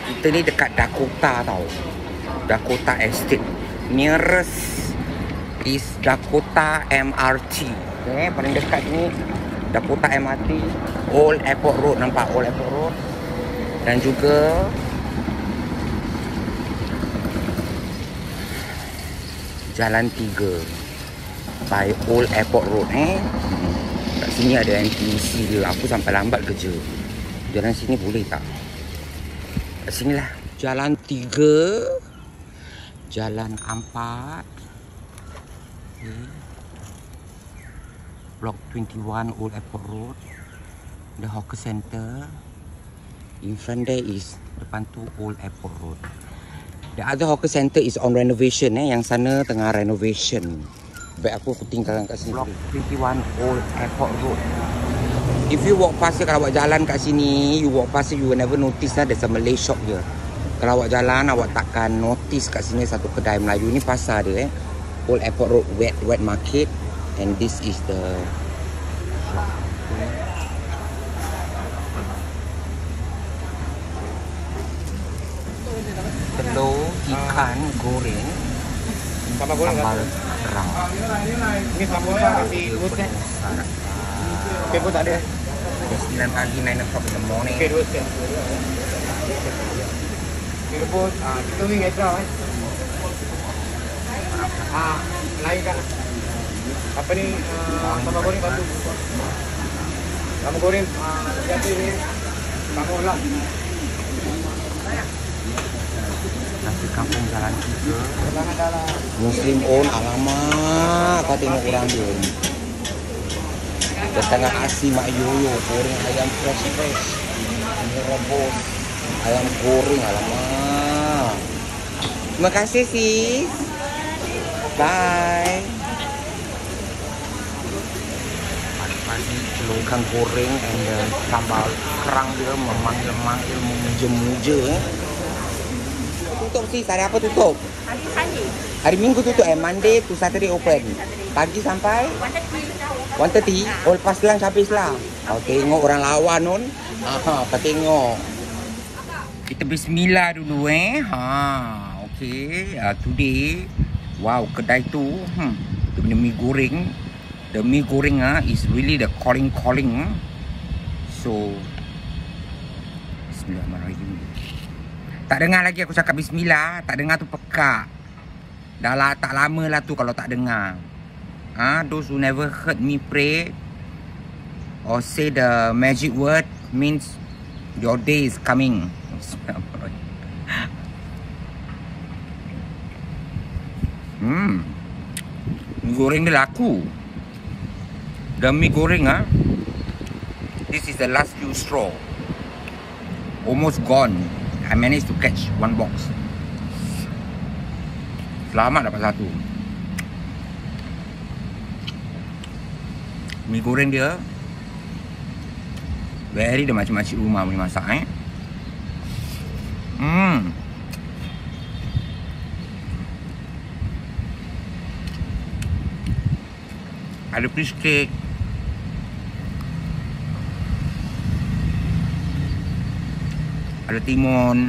Kita ni dekat Dakota tau. Dakota Estate. Nearest is Dakota MRT. Okay, paling dekat ni Dakota MRT. Old Airport Road, nampak Old Airport Road. Dan juga Jalan 3 by Old Airport Road. Kat sini ada NTUC dia. Aku sampai lambat kerja. Jalan sini boleh tak? Kat sini lah. Jalan 3, Jalan 4, okay. Block 21 Old Airport Road. The hawker center. In front there is depan tu Old Airport Road. The other hawker center is on renovation. Yang sana tengah renovation. Baik aku tinggalkan kat sini. Block 21 Old Airport Road. If you walk past, kalau awak jalan kat sini, you walk past, you will never notice there's a Malay shop here. Kalau awak jalan, awak takkan notice kat sini satu kedai Melayu. Ni pasar dia. Old Airport Road Wet Market. And this is the shop. Telur ikan goreng sambal kerang. Ini sambal tapi dua set. Okey, pun tak ada. 9 pagi, 9 o'clock in the morning. Okey, dua set. Okey, rebus. Kita ni extra lain kan. Apa ni? Sambal goreng satu. Sambal goreng jadi ni kamu lah. Nasi kampung Jalan 3. Muslim own. Alamak, kau tengok orang dia. Dia tengah asin mak yoyo. Goreng ayam fresh. Ini rebus ayam goreng. Alamak. Terima kasih sis. Bye. Pagi-pagi telur ikan goreng and sambal kerang dia memanggil-manggil, memuja-muja. Tutup sis, hari apa tutup? Hari Minggu tutup Monday to Saturday open. Pagi sampai 1:30. Oh, lepas lunch habis lah. Oh, tengok orang lawan nun. Kau tengok. Kita bismillah dulu okay. Today, wow, kedai tu dia punya mi goreng. The mi goreng is really the calling. So bismillahirrahmanirrahim. Tak dengar lagi aku cakap bismillah. Tak dengar tu pekak. Dah lah, tak lama lah tu kalau tak dengar. Those who never heard me pray or say the magic word means your day is coming. Mi goreng dia laku. The mi goreng this is the last few straw. Almost gone. I managed to catch one box. Selamat dapat satu. Mi goreng dia very the macam-macam rumah boleh masak Ada fish cake. Ada timun,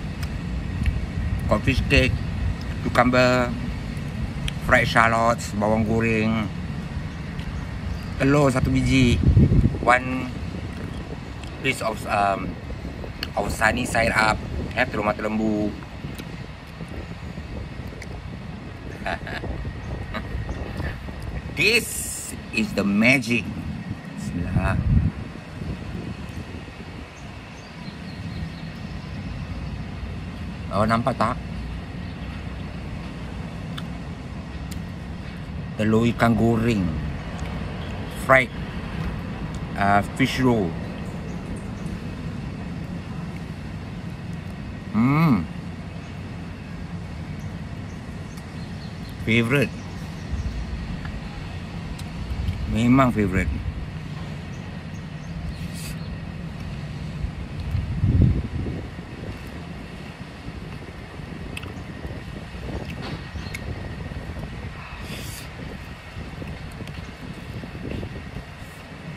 fish cake, cucumber, fried shallots, bawang goreng, telur satu biji, one piece of sunny side up, telur mata lembu. This is the magic. Bismillah. Oh, nampak tak? Telur ikan goreng, fried fish roll. Favorite. Memang favorite.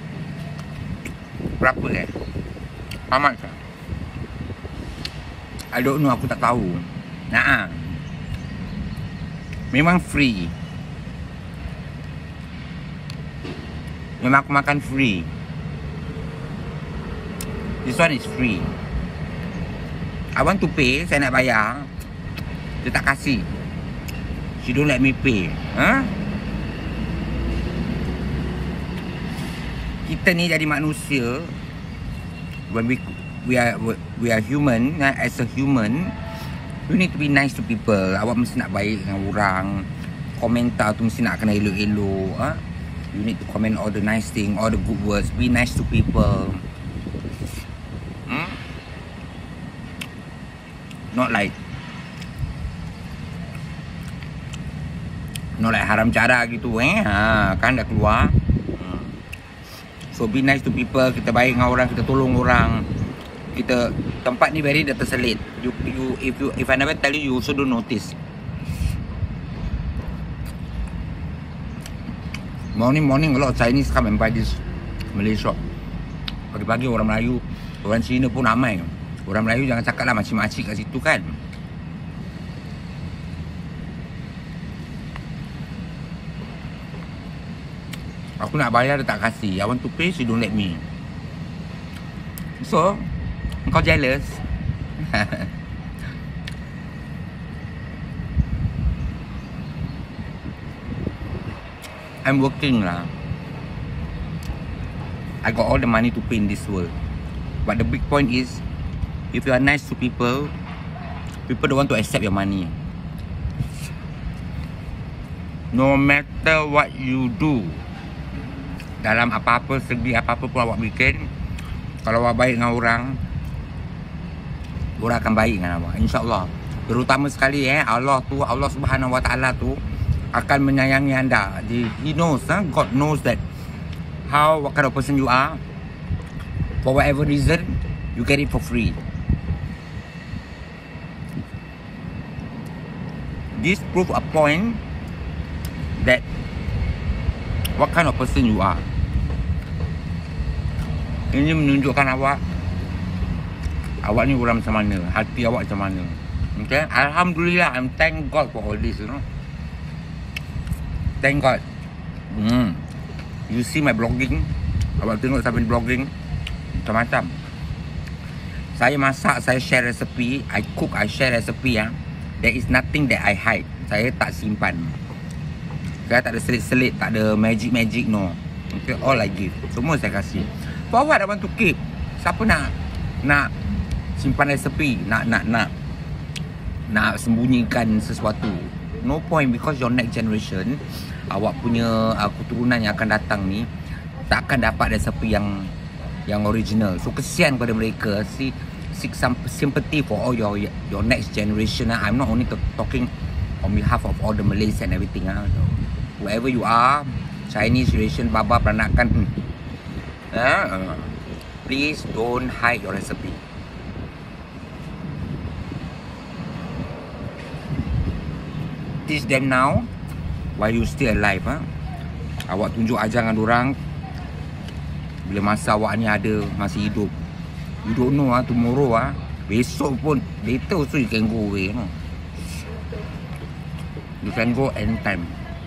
Berapa How much? I don't know, aku tak tahu. Nah, memang free. Memang aku makan free. This one is free. I want to pay, saya nak bayar. Dia tak kasih. She don't let me pay. Kita ni jadi manusia. When we are human, as a human, you need to be nice to people. Awak mesti nak baik dengan orang. Komentar tu mesti nak kena elok-elok. You need to comment all the nice thing, all the good words. Be nice to people. Not like haram cara gitu kan dah keluar. So be nice to people. Kita baik dengan orang, kita tolong orang. Kita tempat ni very dah terselit. If I never tell you, you also don't notice. Morning a lot of Chinese come and buy this Malay shop. Pagi-pagi orang Melayu, orang Cina pun ramai. Orang Melayu jangan cakap lah makcik-makcik kat situ kan. Aku nak bayar dia tak kasih. I want to pay, she don't let me. So, kau jealous? I'm working lah. I got all the money to pay in this world. But the big point is, if you are nice to people, people don't want to accept your money. No matter what you do, dalam apa-apa segi apa-apa pun awak bikin, kalau awak baik dengan orang, orang akan baik dengan awak, insyaAllah. Terutama sekali Allah Subhanahu Wa Taala tu akan menyayangi anda. He knows, God knows that what kind of person you are. For whatever reason, you get it for free. This prove a point that what kind of person you are. Ini menunjukkan awak ni orang macam mana, hati awak macam mana. Okay, Alhamdulillah, I'm thank God for all this, you know. Thank God. You see my blogging, awak tengok sampai blogging macam-macam. Saya masak, saya share resepi, I cook, I share resepi There is nothing that I hide. Saya tak simpan. Saya tak ada selit-selit, tak ada magic-magic, no. Okay, all I give. Semua saya kasih. For what I want to keep? Siapa nak simpan resepi, nak sembunyikan sesuatu? No point, because your next generation, awak punya keturunan yang akan datang ni tak akan dapat resepi yang original. So kesian kepada mereka. Seek some sympathy for all your next generation. I'm not only talking on behalf of all the Malays and everything. Whoever you are, Chinese, Eurasian, Baba, Peranakan, please don't hide your recipe. Teach them now while you still alive. Awak tunjuk ajar dengan orang bila masa awak ni ada, masih hidup. You don't know tomorrow besok pun, later also you can go away, no? You can go anytime.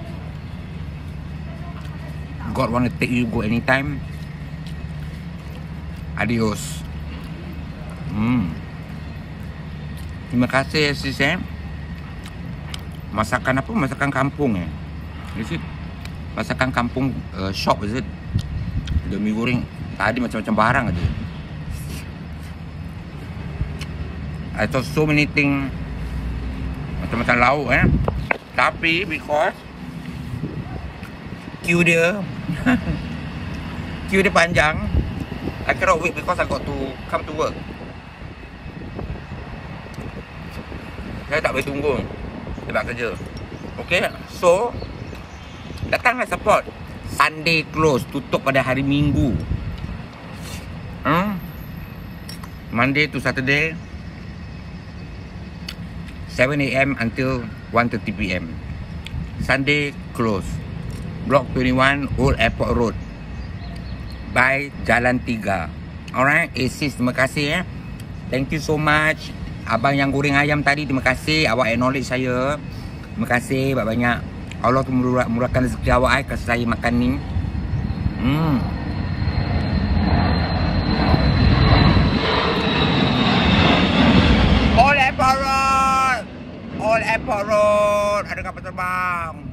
God want to take you go anytime. Adios. Terima kasih sis. Masakan apa? Masakan kampung Is it? Masakan kampung shop, is it? The mie goreng tadi macam-macam barang ada. I thought so many things, macam-macam lauk tapi because queue dia panjang, I cannot wait because I got to come to work. Saya tak boleh tunggu sebab kerja. Okay, so datanglah support. Sunday close, tutup pada hari Minggu. Monday to Saturday 7 AM until 1:30 PM. Sunday close. Block 21 Old Airport Road by Jalan 3. Alright, sis, terima kasih Thank you so much. abang yang goreng ayam tadi, terima kasih. Awak acknowledge saya. Terima kasih banyak-banyak. Allah tu murahkan rezeki awak kasi saya makan ni. Old Airport Road. Old Airport Road. Ada kapal terbang.